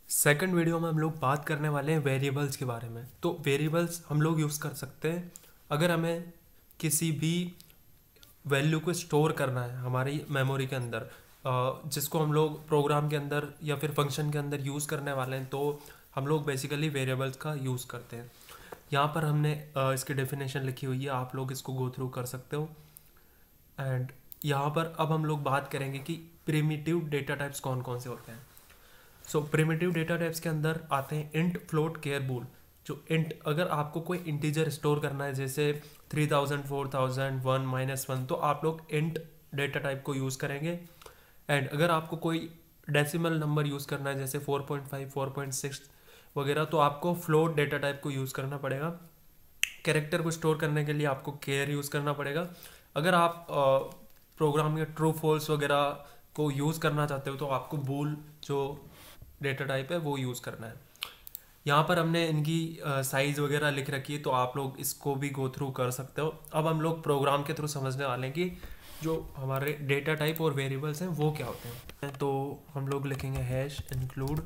Second video में हम लोग बात करने वाले हैं वेरिएबल्स के बारे में। तो वेरिएबल्स हम लोग यूज़ कर सकते हैं अगर हमें किसी भी वैल्यू को स्टोर करना है हमारी मेमोरी के अंदर, जिसको हम लोग प्रोग्राम के अंदर या फिर फंक्शन के अंदर यूज़ करने वाले हैं, तो हम लोग बेसिकली वेरिएबल्स का यूज़ करते हैं। यहाँ पर हमने इसकी डेफिनेशन लिखी हुई है, आप लोग इसको गो थ्रू कर सकते हो। एंड यहाँ पर अब हम लोग बात करेंगे कि प्रिमिटिव डेटा टाइप्स कौन कौन से होते हैं। सो प्रिमिटिव डेटा टाइप्स के अंदर आते हैं इंट, फ्लोट, केयर, बूल। जो इंट, अगर आपको कोई इंटीजर स्टोर करना है जैसे 3000, 4000, 1, -1, तो आप लोग इंट डेटा टाइप को यूज़ करेंगे। एंड अगर आपको कोई डेसिमल नंबर यूज़ करना है जैसे 4.5, 4.6 वगैरह, तो आपको फ्लोट डेटा टाइप को यूज़ करना पड़ेगा। कैरेक्टर को स्टोर करने के लिए आपको केयर यूज़ करना पड़ेगा। अगर आप प्रोग्राम में ट्रू फॉल्स वगैरह को यूज़ करना चाहते हो तो आपको बूल जो डेटा टाइप है वो यूज़ करना है। यहाँ पर हमने इनकी साइज़ वगैरह लिख रखी है, तो आप लोग इसको भी गो थ्रू कर सकते हो। अब हम लोग प्रोग्राम के थ्रू समझने वाले हैं कि जो हमारे डेटा टाइप और वेरिएबल्स हैं वो क्या होते हैं। तो हम लोग लिखेंगे hash include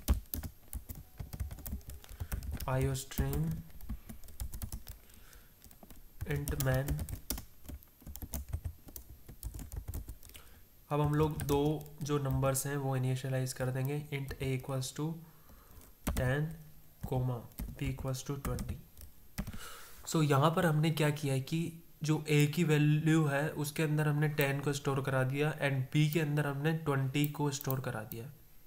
iostream int main. अब हम लोग दो जो नंबर्स हैं वो इनिशियलाइज कर देंगे, int a equals to 10, b equals to 20। So यहाँ पर हमने क्या किया है कि जो a की वैल्यू है उसके अंदर हमने 10 को स्टोर करा दिया एंड b के अंदर हमने 20 को स्टोर करा दिया।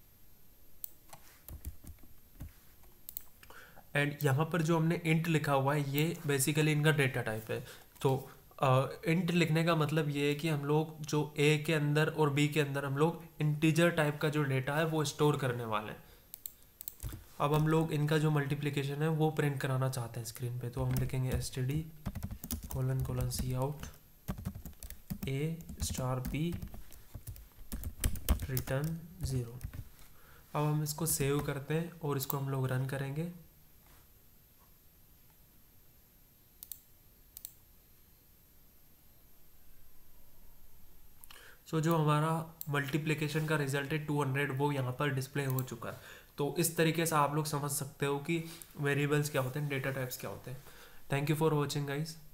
एंड यहाँ पर जो हमने इंट लिखा हुआ है ये बेसिकली इनका डेटा टाइप है। तो इंट लिखने का मतलब ये है कि हम लोग जो a के अंदर और b के अंदर हम लोग इंटीजर टाइप का जो डेटा है वो स्टोर करने वाले हैं। अब हम लोग इनका जो मल्टीप्लिकेशन है वो प्रिंट कराना चाहते हैं स्क्रीन पे, तो हम लिखेंगे std : cout a star b return 0। अब हम इसको सेव करते हैं और इसको हम लोग रन करेंगे। सो जो हमारा मल्टीप्लिकेशन का रिजल्ट है 200 वो यहाँ पर डिस्प्ले हो चुका है। तो इस तरीके से आप लोग समझ सकते हो कि वेरिएबल्स क्या होते हैं, डेटा टाइप्स क्या होते हैं। Thank you for watching guys.